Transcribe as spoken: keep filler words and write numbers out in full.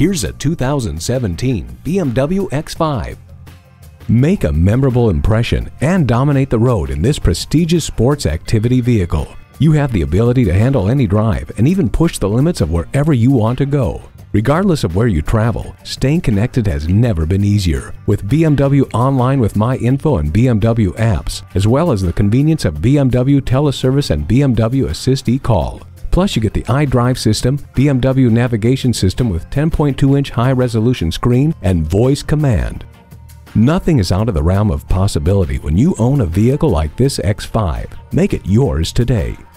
Here's a two thousand seventeen B M W X five. Make a memorable impression and dominate the road in this prestigious sports activity vehicle. You have the ability to handle any drive and even push the limits of wherever you want to go. Regardless of where you travel, staying connected has never been easier. With B M W Online with MyInfo and B M W apps, as well as the convenience of B M W Teleservice and B M W Assist eCall. Plus, you get the iDrive system, B M W navigation system with ten point two inch high-resolution screen, and voice command. Nothing is out of the realm of possibility when you own a vehicle like this X five. Make it yours today.